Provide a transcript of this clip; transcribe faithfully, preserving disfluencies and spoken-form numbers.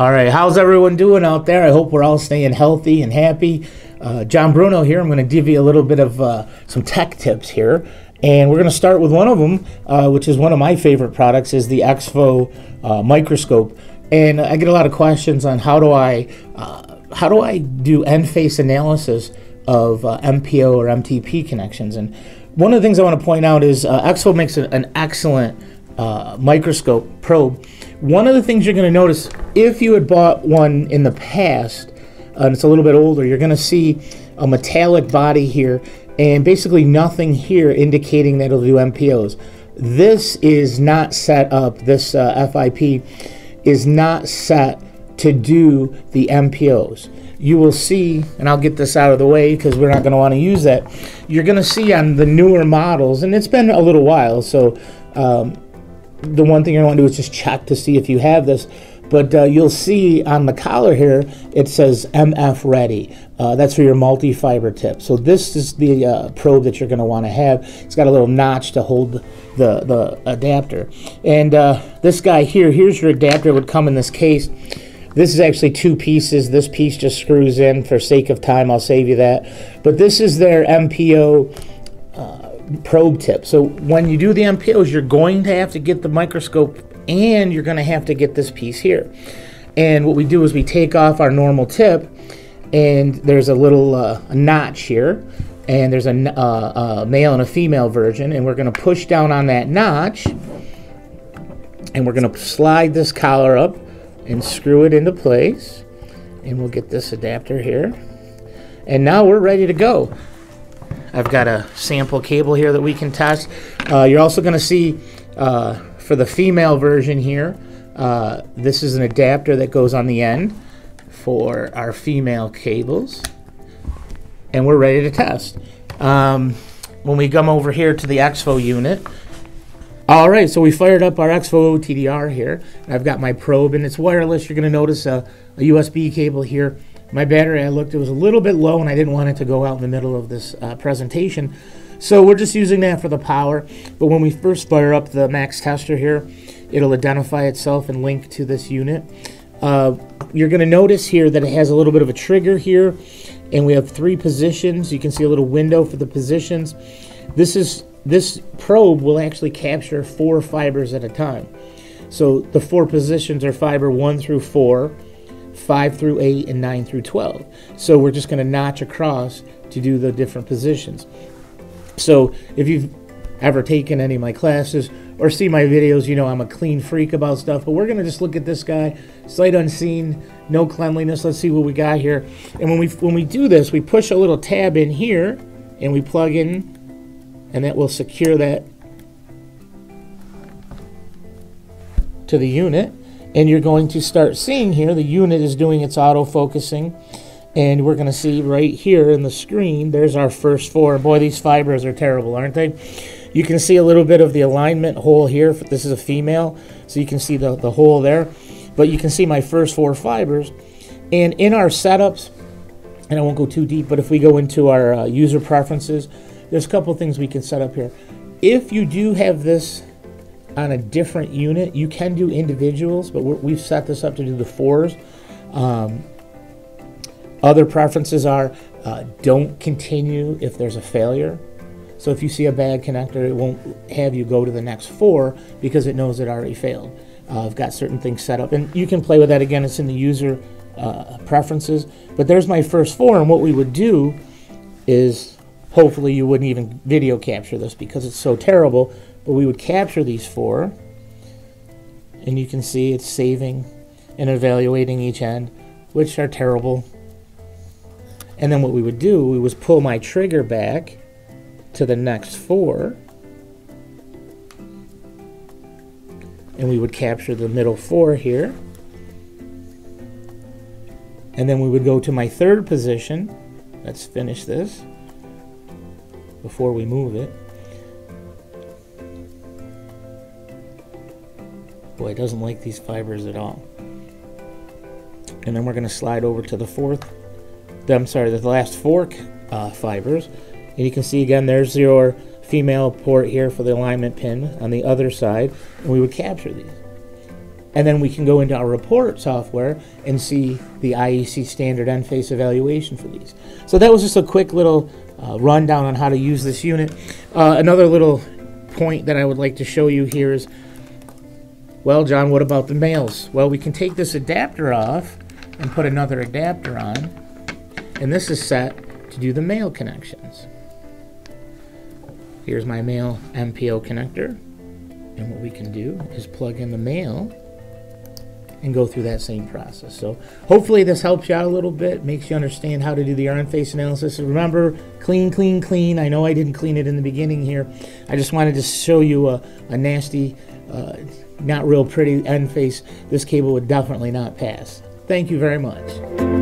All right, how's everyone doing out there? I hope we're all staying healthy and happy. Uh, John Bruno here. I'm going to give you a little bit of uh, some tech tips here. And we're going to start with one of them, uh, which is one of my favorite products, is the E X F O uh, microscope. And I get a lot of questions on how do I, uh, how do I do end face analysis of uh, M P O or M T P connections. And one of the things I want to point out is uh, E X F O makes a, an excellent uh, microscope probe. One of the things you're going to notice, if you had bought one in the past, uh, and it's a little bit older, you're going to see a metallic body here and basically nothing here indicating that it'll do M P Os. This is not set up, this uh, F I P is not set to do the M P Os. You will see, and I'll get this out of the way because we're not going to want to use that, you're going to see on the newer models, and it's been a little while, so um, the one thing you want to do is just check to see if you have this. But uh, you'll see on the collar here, it says M F ready. Uh, that's for your multi-fiber tip. So this is the uh, probe that you're going to want to have. It's got a little notch to hold the, the adapter. And uh, this guy here, here's your adapter. It would come in this case. This is actually two pieces. This piece just screws in. For sake of time, I'll save you that. But this is their M P O uh, probe tip. So when you do the M P Os, you're going to have to get the microscope and you're going to have to get this piece here. And what we do is we take off our normal tip, and there's a little uh, a notch here, and there's a, uh, a male and a female version, and we're going to push down on that notch, and we're going to slide this collar up and screw it into place, and we'll get this adapter here. And now we're ready to go. I've got a sample cable here that we can test. Uh, you're also going to see uh, for the female version here, uh, this is an adapter that goes on the end for our female cables, and we're ready to test. Um, when we come over here to the E X F O unit, all right, so we fired up our E X F O T D R here. I've got my probe, and it's wireless. You're going to notice a, a U S B cable here. My battery, I looked, it was a little bit low, and I didn't want it to go out in the middle of this uh, presentation. So we're just using that for the power. But when we first fire up the max tester here, it'll identify itself and link to this unit. Uh, you're going to notice here that it has a little bit of a trigger here, and we have three positions. You can see a little window for the positions. This is this probe will actually capture four fibers at a time. So the four positions are fiber one through four, five through eight, and nine through twelve. So we're just going to notch across to do the different positions. So if you've ever taken any of my classes or see my videos, you know I'm a clean freak about stuff. But we're going to just look at this guy, sight unseen, no cleanliness. Let's see what we got here. And when we when we do this, we push a little tab in here, and we plug in, and that will secure that to the unit. And you're going to start seeing here the unit is doing its auto-focusing. And we're going to see right here in the screen, there's our first four. Boy, these fibers are terrible, aren't they? You can see a little bit of the alignment hole here. This is a female, so you can see the, the hole there. But you can see my first four fibers. And in our setups, and I won't go too deep, but if we go into our uh, user preferences, there's a couple things we can set up here. If you do have this on a different unit, you can do individuals, but we're, we've set this up to do the fours. Um, other preferences are uh, don't continue if there's a failure. So if you see a bad connector, it won't have you go to the next four because it knows it already failed. Uh, I've got certain things set up, and you can play with that. Again, it's in the user uh, preferences. But there's my first four, and what we would do is, hopefully you wouldn't even video capture this because it's so terrible, but we would capture these four, and you can see it's saving and evaluating each end, which are terrible. And then what we would do, we was pull my trigger back to the next four, and we would capture the middle four here. And then we would go to my third position. Let's finish this before we move it. Boy, it doesn't like these fibers at all. And then we're going to slide over to the fourth, I'm sorry, the last four uh, fibers. And you can see again, there's your female port here for the alignment pin on the other side, and we would capture these. And then we can go into our report software and see the I E C standard end face evaluation for these. So that was just a quick little uh, rundown on how to use this unit. Uh, another little point that I would like to show you here is, well, John, what about the males? Well, we can take this adapter off and put another adapter on, and this is set to do the male connections. Here's my male M P O connector, and what we can do is plug in the male and go through that same process. So hopefully this helps you out a little bit, makes you understand how to do the R N face analysis. And remember, clean, clean, clean. I know I didn't clean it in the beginning here. I just wanted to show you a, a nasty, uh, not real pretty end face. This cable would definitely not pass. Thank you very much.